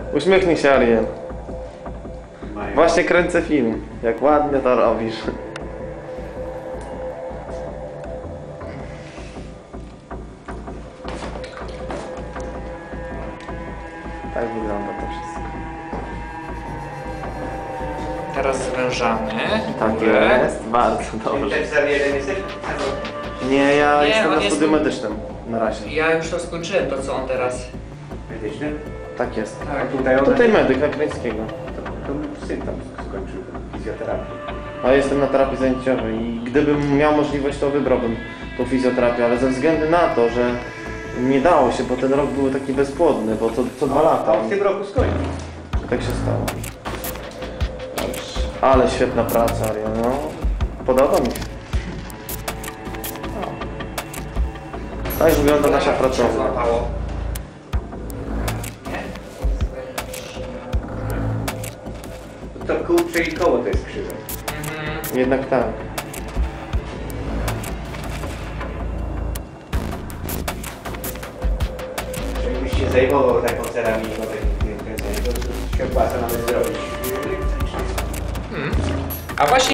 Uśmiechnij się, Ariel. Właśnie kręcę film. Jak ładnie to robisz. Tak wygląda to wszystko. Teraz zwężamy. Tak jest, bardzo dobrze. Też za jeden jesteś? Nie, ja jestem on na jest studium medycznym. Na razie. Ja już to skończyłem, to co on teraz. Medyczny? Tak jest. Tak. A tutaj ona... Tutaj medyk Akryńskiego. To mój syn tam skończył fizjoterapię. A jestem na terapii zajęciowej i gdybym miał możliwość, to wybrałbym tą fizjoterapię, ale ze względu na to, że nie dało się, bo ten rok był taki bezpłodny, bo co 2 lata. A on w tym roku skończył. Tak się stało. Ale świetna praca, Ariel, no. Podoba mi się. Tak wygląda nasza pracownia. Złapało. To kurcze i koło to jest krzywe. Jednak tak. Jakbyś się zajmował taką ceramiką, to się opłaca nawet zrobić. A właśnie